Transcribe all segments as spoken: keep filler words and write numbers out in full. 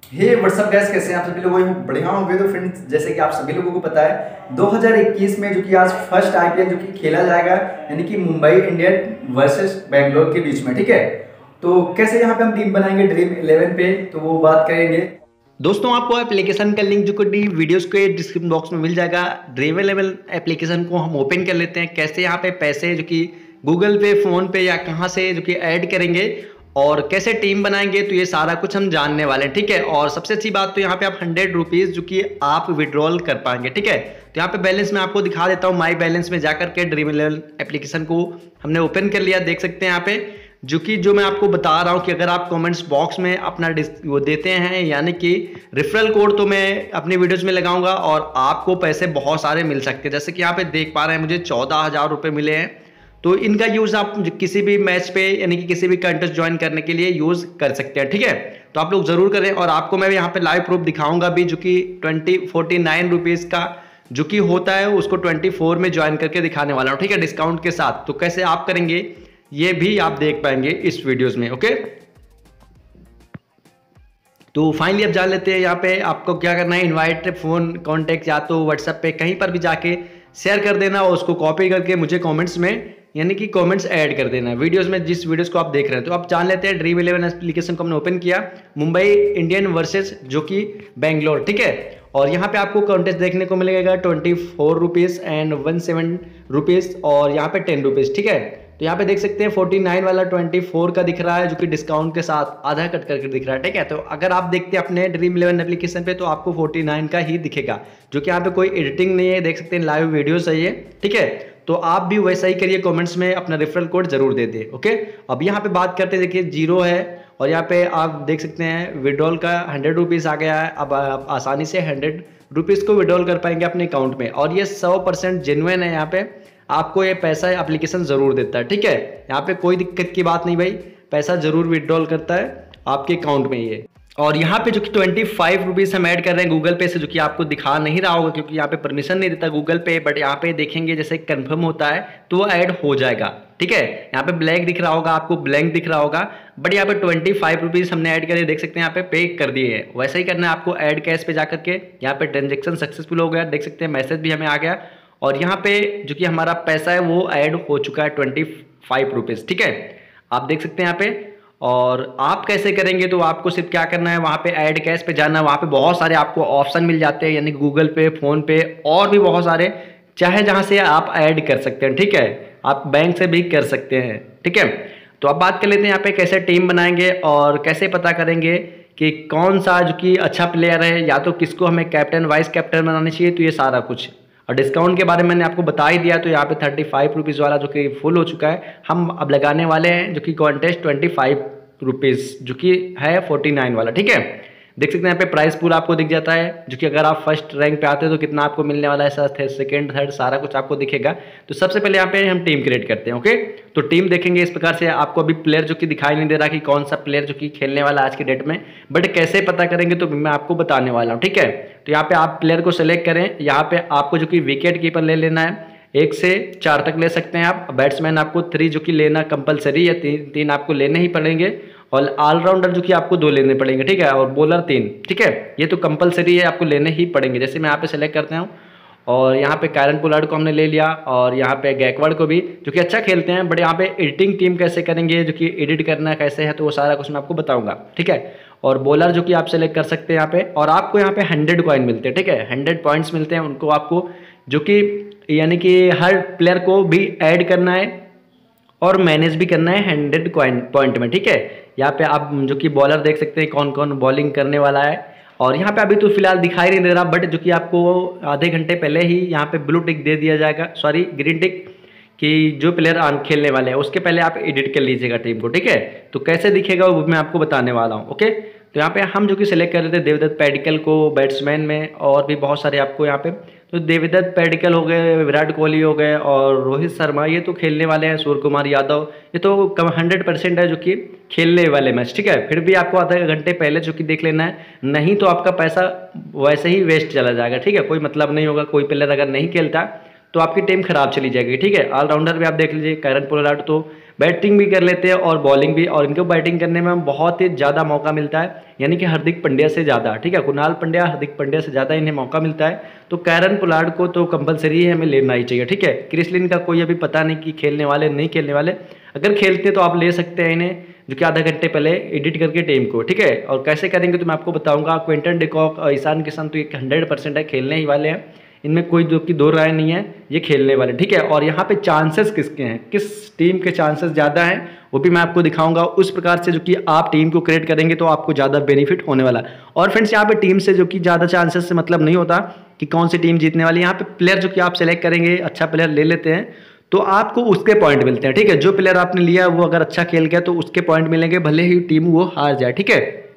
हे WhatsApp guys, कैसे हैं आप सभी लोग? वही बढ़िया होंगे। तो फ्रेंड्स, जैसे कि आप सभी लोगों को पता है दो हज़ार इक्कीस में जो कि आज फर्स्ट आईपीएल जो कि खेला जाएगा, यानी कि मुंबई इंडियन वर्सेस बेंगलोर के बीच में, ठीक है। तो कैसे यहाँ पे हम टीम बनाएंगे ड्रीम इलेवन पे, तो वो बात करेंगे। दोस्तों, आपको एप्लीकेशन का लिंक जो कि वीडियोस के डिस्क्रिप्शन बॉक्स में मिल जाएगा। ड्रीम इलेवन एप्लीकेशन को हम ओपन कर लेते हैं। कैसे यहाँ पे पैसे जो कि गूगल पे, फोन पे या कहाँ से जो कि ऐड करेंगे और कैसे टीम बनाएंगे, तो ये सारा कुछ हम जानने वाले हैं, ठीक है। और सबसे अच्छी बात तो यहाँ पे आप हंड्रेड रुपीज़ जो कि आप विड्रॉल कर पाएंगे, ठीक है। तो यहाँ पे बैलेंस मैं आपको दिखा देता हूँ। माई बैलेंस में जाकर के ड्रीम इलेवन एप्लीकेशन को हमने ओपन कर लिया। देख सकते हैं यहाँ पे जो कि जो मैं आपको बता रहा हूँ कि अगर आप कमेंट्स बॉक्स में अपना वो देते हैं, यानी कि रेफरल कोड, तो मैं अपनी वीडियोस में लगाऊंगा और आपको पैसे बहुत सारे मिल सकते हैं। जैसे कि यहाँ पे देख पा रहे हैं मुझे चौदह हज़ार रुपये मिले हैं। तो इनका यूज़ आप किसी भी मैच पे यानी कि किसी भी कंटेस्ट ज्वाइन करने के लिए यूज़ कर सकते हैं, ठीक है। तो आप लोग ज़रूर करें। और आपको मैं यहाँ पे लाइव प्रूफ दिखाऊंगा भी, जो कि ट्वेंटी फोर्टी नाइन रुपीज़ का जो कि होता है उसको ट्वेंटी फोर में ज्वाइन करके दिखाने वाला हूँ, ठीक है, डिस्काउंट के साथ। तो कैसे आप करेंगे ये भी आप देख पाएंगे इस वीडियोस में, ओके। तो फाइनली अब जान लेते हैं यहाँ पे आपको क्या करना है। इनवाइट फोन कॉन्टेक्ट या तो व्हाट्सएप पे कहीं पर भी जाके शेयर कर देना और उसको कॉपी करके मुझे कमेंट्स में यानी कि कमेंट्स ऐड कर देना वीडियोस में, जिस वीडियोस को आप देख रहे हैं। तो आप जान लेते हैं ड्रीम इलेवन एप्लीकेशन को हमने ओपन किया, मुंबई इंडियन वर्सेस जो कि बेंगलोर, ठीक है। और यहाँ पे आपको कॉन्टेस्ट देखने को मिलेगा twenty four rupees and one seven rupees और यहाँ पे टेन रुपीज़, ठीक है। तो यहाँ पे देख सकते हैं फोर्टी नाइन वाला ट्वेंटी फोर का दिख रहा है, जो कि डिस्काउंट के साथ आधा कट करके दिख रहा है, ठीक है। तो अगर आप देखते हैं अपने ड्रीम इलेवन एप्लीकेशन पे तो आपको फोर्टी नाइन का ही दिखेगा, जो कि यहाँ पे कोई एडिटिंग नहीं है। देख सकते हैं लाइव वीडियो सही है, ठीक है। तो आप भी वैसा ही करिए, कमेंट्स में अपना रेफरल कोड जरूर दे दें, ओके। अब यहाँ पे बात करते हैं, देखिए जीरो है और यहाँ पे आप देख सकते हैं विड्रॉल का हंड्रेड रुपीज़ आ गया है। अब आप आसानी से हंड्रेड रुपीज़ को विड्रॉल कर पाएंगे अपने अकाउंट में। और ये सौ परसेंट जेन्युइन है, यहाँ पे आपको ये पैसा एप्लीकेशन ज़रूर देता है, ठीक है। यहाँ पे कोई दिक्कत की बात नहीं भाई, पैसा ज़रूर विड्रॉल करता है आपके अकाउंट में ये। और यहाँ पे जो कि ट्वेंटी फाइव रुपीज़ हम ऐड कर रहे हैं गूगल पे से, जो कि आपको दिखा नहीं रहा होगा क्योंकि यहाँ पे परमिशन नहीं देता गूगल पे, बट यहाँ पे देखेंगे जैसे कंफर्म होता है तो वो ऐड हो जाएगा, ठीक है। यहाँ पे ब्लैंक दिख रहा होगा आपको, ब्लैंक दिख रहा होगा, बट यहाँ पे ट्वेंटी फाइव रुपीज़ हमने ऐड करे, देख सकते हैं यहाँ पे पे कर दिए है। वैसा ही करना है आपको, ऐड कैश पे जाकर के यहाँ पे ट्रांजेक्शन सक्सेसफुल हो गया, देख सकते हैं मैसेज भी हमें आ गया। और यहाँ पे जो कि हमारा पैसा है वो ऐड हो चुका है ट्वेंटी फाइव रुपीज़, ठीक है, आप देख सकते हैं यहाँ पे। और आप कैसे करेंगे, तो आपको सिर्फ क्या करना है, वहाँ पे ऐड कैश पे जाना है। वहाँ पे बहुत सारे आपको ऑप्शन मिल जाते हैं, यानी गूगल पे, फोन पे और भी बहुत सारे, चाहे जहाँ से आप ऐड कर सकते हैं, ठीक है। आप बैंक से भी कर सकते हैं, ठीक है। तो अब बात कर लेते हैं यहाँ पे कैसे टीम बनाएंगे और कैसे पता करेंगे कि कौन सा जो कि अच्छा प्लेयर है, या तो किसको हमें कैप्टन वाइस कैप्टन बनाना चाहिए, तो ये सारा कुछ। और डिस्काउंट के बारे में मैंने आपको बता ही दिया। तो यहाँ पे थर्टी फाइव रुपीज़ वाला जो कि फुल हो चुका है, हम अब लगाने वाले हैं जो कि कॉन्टेस्ट ट्वेंटी फाइव रुपीज़ जो कि है फोर्टी नाइन वाला, ठीक है। देख सकते हैं यहाँ पे प्राइस पूरा आपको दिख जाता है, जो कि अगर आप फर्स्ट रैंक पे आते हैं तो कितना आपको मिलने वाला है, सेकंड थर्ड सारा कुछ आपको दिखेगा। तो सबसे पहले यहाँ पे हम टीम क्रिएट करते हैं, ओके। तो टीम देखेंगे इस प्रकार से, आपको अभी प्लेयर जो कि दिखाई नहीं दे रहा कि कौन सा प्लेयर जो कि खेलने वाला आज के डेट में, बट कैसे पता करेंगे तो मैं आपको बताने वाला हूँ, ठीक है। तो यहाँ पे आप प्लेयर को सेलेक्ट करें, यहाँ पे आपको जो कि विकेट कीपर ले लेना है, एक से चार तक ले सकते हैं आप। बैट्समैन आपको थ्री जो कि लेना कंपलसरी है, तीन तीन आपको लेने ही पड़ेंगे। और ऑलराउंडर जो कि आपको दो लेने पड़ेंगे, ठीक है। और बॉलर तीन, ठीक है, ये तो कंपलसरी है, आपको लेने ही पड़ेंगे। जैसे मैं यहाँ पे सेलेक्ट करता हूँ और यहाँ पे कैरन पोलार्ड को हमने ले लिया और यहाँ पे गैकवार्ड को भी, जो कि अच्छा खेलते हैं। बट यहाँ पे एडिटिंग टीम कैसे करेंगे, जो कि एडिट करना कैसे है, तो वो सारा कुछ मैं आपको बताऊंगा, ठीक है। और बॉलर जो कि आप सेलेक्ट कर सकते हैं यहाँ पे, और आपको यहाँ पे हंड्रेड कॉइन मिलते हैं, ठीक है, हंड्रेड पॉइंट्स मिलते हैं उनको आपको, जो कि यानी कि हर प्लेयर को भी ऐड करना है और मैनेज भी करना है हंड्रेड कॉइन पॉइंट में, ठीक है। यहाँ पे आप जो कि बॉलर देख सकते हैं कौन कौन बॉलिंग करने वाला है। और यहाँ पे अभी तो फिलहाल दिखाई नहीं दे रहा, बट जो कि आपको आधे घंटे पहले ही यहाँ पे ब्लू टिक दे दिया जाएगा, सॉरी ग्रीन टिक, कि जो प्लेयर खेलने वाले हैं उसके पहले आप एडिट कर लीजिएगा टीम को, ठीक है। तो कैसे दिखेगा वो मैं आपको बताने वाला हूँ, ओके। तो यहाँ पे हम जो कि सिलेक्ट कर रहे थे देवदत्त पैडिकल को बैट्समैन में, और भी बहुत सारे आपको यहाँ पे, तो देवदत्त पैडिकल हो गए, विराट कोहली हो गए और रोहित शर्मा, ये तो खेलने वाले हैं, सूर्य कुमार यादव, ये तो कम हंड्रेड परसेंट है जो कि खेलने वाले मैच, ठीक है। फिर भी आपको आधे घंटे पहले जो कि देख लेना है, नहीं तो आपका पैसा वैसे ही वेस्ट चला जाएगा, ठीक है, कोई मतलब नहीं होगा। कोई प्लेयर अगर नहीं खेलता तो आपकी टीम खराब चली जाएगी, ठीक है। ऑलराउंडर भी आप देख लीजिए, कैरन पोलार्ड तो बैटिंग भी कर लेते हैं और बॉलिंग भी, और इनको बैटिंग करने में बहुत ही ज़्यादा मौका मिलता है, यानी कि हार्दिक पांड्या से ज़्यादा, ठीक है। कुणाल पांड्या हार्दिक पांड्या से ज़्यादा इन्हें मौका मिलता है, तो कैरन पोलार्ड को तो कंपलसरी है, हमें लेना ही चाहिए, ठीक है। क्रिस लिन का कोई अभी पता नहीं कि खेलने वाले नहीं खेलने वाले, अगर खेलते तो आप ले सकते हैं इन्हें, जो कि आधा घंटे पहले एडिट करके टीम को, ठीक है। और कैसे करेंगे तो मैं आपको बताऊंगा। क्विंटन डिकॉक और ईशान किशन तो एक हंड्रेड परसेंट है, खेलने ही वाले हैं, इनमें कोई जो कि दो राय नहीं है, ये खेलने वाले, ठीक है। और यहाँ पे चांसेस किसके हैं, किस टीम के चांसेस ज़्यादा हैं, वो भी मैं आपको दिखाऊंगा। उस प्रकार से जो कि आप टीम को क्रिएट करेंगे तो आपको ज़्यादा बेनिफिट होने वाला है। और फ्रेंड्स यहाँ पे टीम से जो कि ज़्यादा चांसेस से मतलब नहीं होता कि कौन सी टीम जीतने वाली है। यहाँ पे प्लेयर जो कि आप सेलेक्ट करेंगे, अच्छा प्लेयर ले लेते हैं तो आपको उसके पॉइंट मिलते हैं, ठीक है। जो प्लेयर आपने लिया वो अगर अच्छा खेल गया तो उसके पॉइंट मिलेंगे, भले ही टीम वो हार जाए, ठीक है।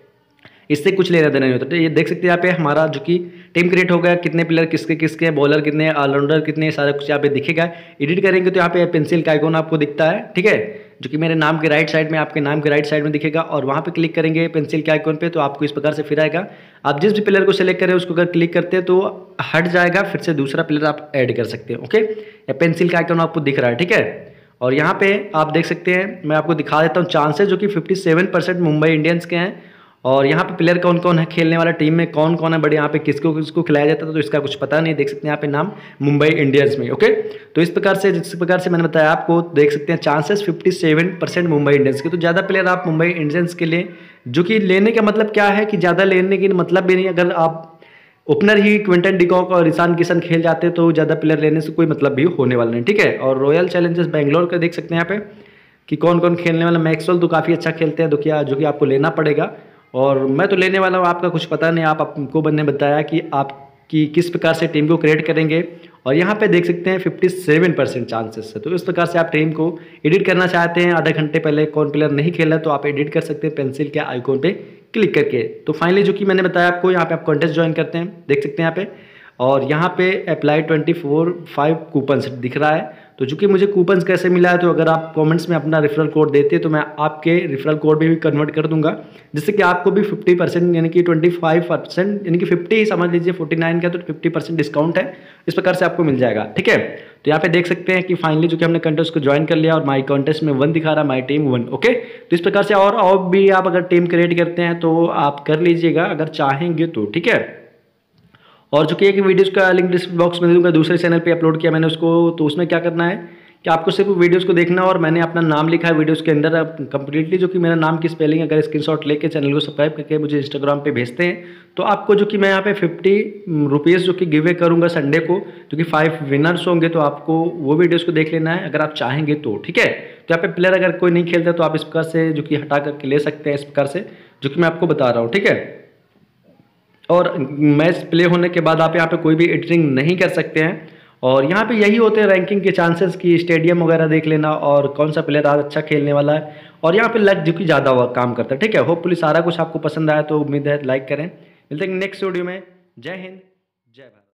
इससे कुछ लेना देना नहीं होता। तो ये देख सकते हैं यहाँ पे हमारा जो कि टीम क्रिएट हो गया, कितने प्लेयर किसके किसके, बॉलर कितने, ऑलराउंडर कितने, सारा कुछ यहाँ पे दिखेगा। एडिट करेंगे तो यहाँ पे पेंसिल का आइकॉन आपको दिखता है, ठीक है, जो कि मेरे नाम के राइट साइड में, आपके नाम के राइट साइड में दिखेगा। और वहाँ पे क्लिक करेंगे पेंसिल के आइकॉन पे तो आपको इस प्रकार से फिर आएगा। आप जिस भी प्लेयर को सेलेक्ट करें उसको अगर क्लिक करते हैं तो हट जाएगा, फिर से दूसरा प्लेयर आप ऐड कर सकते हैं, ओके। या पेंसिल का आइकॉन आपको दिख रहा है, ठीक है। और यहाँ पे आप देख सकते हैं, मैं आपको दिखा देता हूँ चांसेस जो कि सत्तावन परसेंट मुंबई इंडियंस के हैं। और यहाँ पे प्लेयर कौन कौन है खेलने वाला, टीम में कौन कौन है बड़े, यहाँ पे किसको किसको खिलाया जाता है तो इसका कुछ पता नहीं, देख सकते हैं यहाँ पे नाम मुंबई इंडियंस में, ओके। तो इस प्रकार से जिस प्रकार से मैंने बताया आपको, देख सकते हैं चांसेस सत्तावन परसेंट मुंबई इंडियंस के। तो ज़्यादा प्लेयर आप मुंबई इंडियंस के लिए, जो कि लेने का मतलब क्या है कि ज़्यादा लेने की मतलब भी नहीं, अगर आप ओपनर ही क्विंटन डिकॉक और ईशान किशन खेल जाते तो ज़्यादा प्लेयर लेने से कोई मतलब भी होने वाला नहीं, ठीक है। और रॉयल चैलेंजर्स बेंगलोर का देख सकते हैं यहाँ पे कि कौन कौन खेलने वाला। मैक्सवेल तो काफ़ी अच्छा खेलते हैं, दुखिया, जो कि आपको लेना पड़ेगा। और मैं तो लेने वाला हूँ, आपका कुछ पता नहीं, आप आपको मैंने बताया कि आपकी किस प्रकार से टीम को क्रिएट करेंगे। और यहाँ पे देख सकते हैं सत्तावन परसेंट चांसेस है, तो इस प्रकार से आप टीम को एडिट करना चाहते हैं, आधा घंटे पहले कौन प्लेयर नहीं खेला तो आप एडिट कर सकते हैं पेंसिल के आइकॉन पे क्लिक करके। तो फाइनली जो कि मैंने बताया आपको, यहाँ पे आप कॉन्टेस्ट ज्वाइन करते हैं, देख सकते हैं यहाँ पे, और यहाँ पे apply twenty four five coupons दिख रहा है। तो चूँकि मुझे कूपन्स कैसे मिला है, तो अगर आप कमेंट्स में अपना रेफरल कोड देते तो मैं आपके रेफरल कोड में भी कन्वर्ट कर दूंगा, जिससे कि आपको भी फिफ्टी परसेंट यानी कि ट्वेंटी फाइव परसेंट यानी कि फिफ्टी ही समझ लीजिए, फोर्टी नाइन का तो फिफ्टी परसेंट डिस्काउंट है, इस प्रकार से आपको मिल जाएगा, ठीक है। तो यहाँ पे देख सकते हैं कि फाइनली जो कि हमने कंटेस्ट को ज्वाइन कर लिया और माई कॉन्टेस्ट में वन दिखा रहा है, माई टीम वन, ओके। तो इस प्रकार से और और भी आप अगर टीम क्रिएट करते हैं तो आप कर लीजिएगा अगर चाहेंगे तो, ठीक है। और जो कि एक वीडियोस का लिंक डिस्क्रिप्शन बॉक्स में दे दूंगा, दूसरे चैनल पे अपलोड किया मैंने उसको, तो उसमें क्या करना है कि आपको सिर्फ वीडियोस को देखना, और मैंने अपना नाम लिखा है वीडियोस के अंदर कंप्लीटली, जो कि मेरा नाम की स्पेलिंग अगर स्क्रीनशॉट लेके चैनल को सब्सक्राइब करके मुझे इंस्टाग्राम पे भेजते हैं तो आपको जो कि मैं यहाँ पे फिफ्टी रुपीज़ जो कि गिव अवे करूँगा संडे को, जो कि फाइव विनर्स होंगे, तो आपको वो वीडियोज़ को देख लेना है अगर आप चाहेंगे तो, ठीक है। तो यहाँ पे प्लेयर अगर कोई नहीं खेलता तो आप इस प्रकार से जो कि हटा करके ले सकते हैं, इस प्रकार से जो कि मैं आपको बता रहा हूँ, ठीक है। और मैच प्ले होने के बाद आप यहाँ पे कोई भी एडिटिंग नहीं कर सकते हैं। और यहाँ पे यही होते हैं रैंकिंग के चांसेस की, स्टेडियम वगैरह देख लेना और कौन सा प्लेयर आज अच्छा खेलने वाला है, और यहाँ पे लक जो कि ज़्यादा काम करता है, ठीक है। होपफुली सारा कुछ आपको पसंद आया, तो उम्मीद है लाइक करें। मिलते हैं नेक्स्ट वीडियो में। जय हिंद, जय भारत।